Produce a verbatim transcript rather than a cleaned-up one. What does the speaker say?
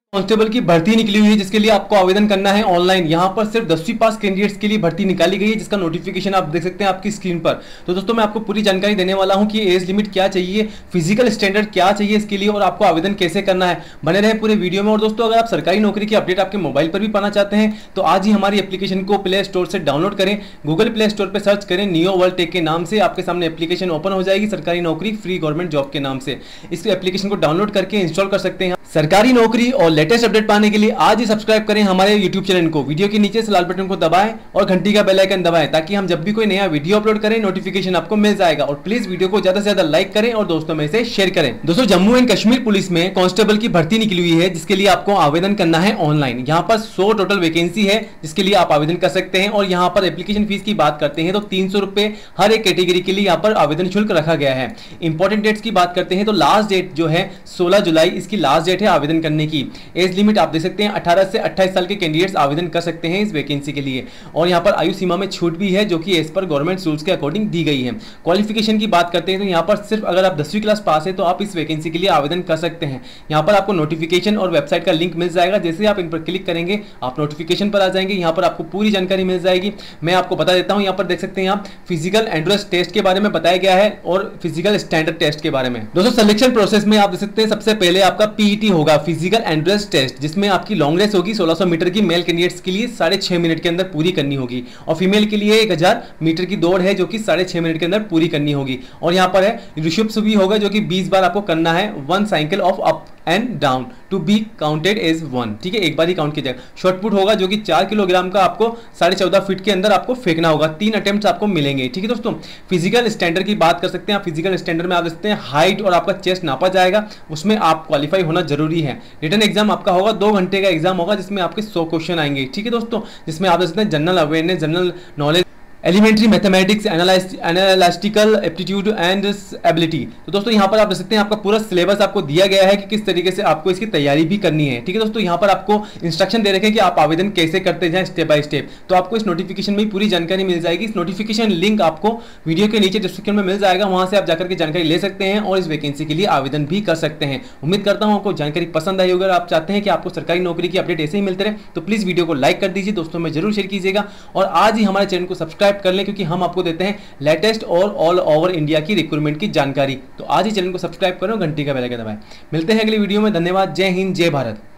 Constable की भर्ती निकली हुई है जिसके लिए आपको आवेदन करना है ऑनलाइन। यहां पर सिर्फ दसवीं पास कैंडिडेट्स के लिए भर्ती निकाली गई है जिसका नोटिफिकेशन आप देख सकते हैं आपकी स्क्रीन पर। तो दोस्तों मैं आपको पूरी जानकारी देने वाला हूं कि एज लिमिट क्या चाहिए, फिजिकल स्टैंडर्ड क्या चाहिए इसके लिए और आपको आवेदन कैसे करना है। बने रहे पूरे वीडियो में। और दोस्तों अगर आप सरकारी नौकरी की अपडेट आपके मोबाइल पर भी पाना चाहते हैं तो आज ही हमारी एप्लीकेशन को प्ले स्टोर से डाउनलोड करें। गूगल प्ले स्टोर पर सर्च करें नियो वर्ल्ड टेक के नाम से, आपके सामने एप्लीकेशन ओपन हो जाएगी सरकारी नौकरी फ्री गवर्नमेंट जॉब के नाम से। इस एप्लीकेशन को डाउनलोड करके इंस्टॉल कर सकते हैं। सरकारी नौकरी और लेटेस्ट अपडेट पाने के लिए आज ही सब्सक्राइब करें हमारे यूट्यूब चैनल को। वीडियो के नीचे से लाल बटन को दबाएं और घंटी का बेल आइकन दबाएं ताकि हम जब भी कोई नया वीडियो अपलोड करें नोटिफिकेशन आपको मिल जाएगा। और प्लीज वीडियो को ज्यादा से ज्यादा लाइक करें और दोस्तों में से शेयर करें। दोस्तों जम्मू एंड कश्मीर पुलिस में कांस्टेबल की भर्ती निकली हुई है जिसके लिए आपको आवेदन करना है ऑनलाइन। यहाँ पर सौ टोटल वैकेंसी है जिसके लिए आप आवेदन कर सकते हैं। और यहाँ पर एप्लीकेशन फीस की बात करते हैं तो तीन सौ रुपए हर एक कैटेगरी के लिए यहाँ पर आवेदन शुल्क रखा गया है। इंपॉर्टेंट डेट्स की बात करते हैं तो लास्ट डेट जो है सोलह जुलाई इसकी लास्ट डेट है आवेदन करने की। एज लिमिट आप देख सकते हैं अठारह से अट्ठाईस साल के कैंडिडेट्स आवेदन कर सकते हैं इस वैकेंसी के लिए। और यहां पर आयु सीमा में छूट भी है जो कि एज पर गवर्नमेंट रूल्स के अकॉर्डिंग दी गई है। क्वालिफिकेशन की बात करते हैं तो यहां पर सिर्फ अगर आप दसवीं क्लास पास है तो आप इस वैकेंसी के लिए आवेदन कर सकते हैं। यहां पर आपको नोटिफिकेशन और वेबसाइट का लिंक मिल जाएगा। जैसे आप इन पर क्लिक करेंगे आप नोटिफिकेशन पर आ जाएंगे। यहां पर आपको पूरी जानकारी मिल जाएगी। मैं आपको बता देता हूं, यहां पर देख सकते हैं आप फिजिकल एंड्योरेंस टेस्ट के बारे में बताया गया है और फिजिकल स्टैंडर्ड टेस्ट के बारे में। दोस्तों सिलेक्शन प्रोसेस में आप देख सकते हैं सबसे पहले आपका पीईटी होगा, फिजिकल एंड्योरेंस टेस्ट, जिसमें आपकी लॉन्ग रेस होगी सोलह सौ मीटर की। मेल कैंडिडेट्स के लिए साढ़े छह मिनट के अंदर पूरी करनी होगी और फीमेल के लिए एक हजार मीटर की दौड़ है जो कि साढ़े छह मिनट के अंदर पूरी करनी होगी। और यहां पर है ऋषभ भी होगा जो कि बीस बार आपको करना है। One cycle of up and down to be counted as one, ठीक है, एक बार ही काउंट किया जाएगा। शॉर्टपुट होगा जो कि चार किलोग्राम का आपको साढ़े चौदह फीट के अंदर आपको फेंकना होगा। तीन अटेम्प्ट आपको मिलेंगे, ठीक है दोस्तों। फिजिकल स्टैंडर्ड की बात कर सकते हैं आप। फिजिकल स्टैंडर्ड में आप देखते हैं हाइट और आपका चेस्ट नापा जाएगा, उसमें आप क्वालिफाई होना जरूरी है। रिटन एग्जाम आपका होगा, दो घंटे का एग्जाम होगा जिसमें आपके सौ क्वेश्चन आएंगे, ठीक है दोस्तों। जिसमें आप देख सकते हैं general awareness, general knowledge, elementary mathematics, analytical aptitude and ability. तो दोस्तों यहाँ पर आप देख सकते हैं आपका पूरा सिलेबस आपको दिया गया है कि किस तरीके से आपको इसकी तैयारी भी करनी है, ठीक है दोस्तों। यहाँ पर आपको इंस्ट्रक्शन दे रखे हैं कि आप आवेदन कैसे करते जाएं स्टेप बाय स्टेप। तो आपको इस नोटिफिकेशन में पूरी जानकारी मिल जाएगी। इस नोटिफिकेशन लिंक आपको वीडियो के नीचे डिस्क्रिप्शन में मिल जाएगा, वहां से आप जाकर के जानकारी ले सकते हैं और इस वैकेंसी के लिए आवेदन भी कर सकते हैं। उम्मीद करता हूँ आपको जानकारी पसंद आई। अगर आप चाहते हैं कि आपको सरकारी नौकरी की अपडेट ऐसे ही मिलते रहे तो प्लीज वीडियो को लाइक कर दीजिए, दोस्तों में जरूर शेयर कीजिएगा और आज ही हमारे चैनल को सब्सक्राइब कर लें क्योंकि हम आपको देते हैं लेटेस्ट और ऑल ओवर इंडिया की रिक्रूटमेंट की जानकारी। तो आज ही चैनल को सब्सक्राइब करो, घंटी का बेल आइकन दबाएं। मिलते हैं अगली वीडियो में। धन्यवाद। जय हिंद, जय भारत।